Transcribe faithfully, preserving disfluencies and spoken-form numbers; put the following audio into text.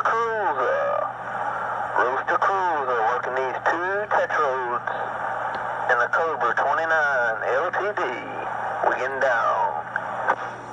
Cruiser. Rooster Cruiser working these two tetrodes in the Cobra twenty-nine L T D. We getting down.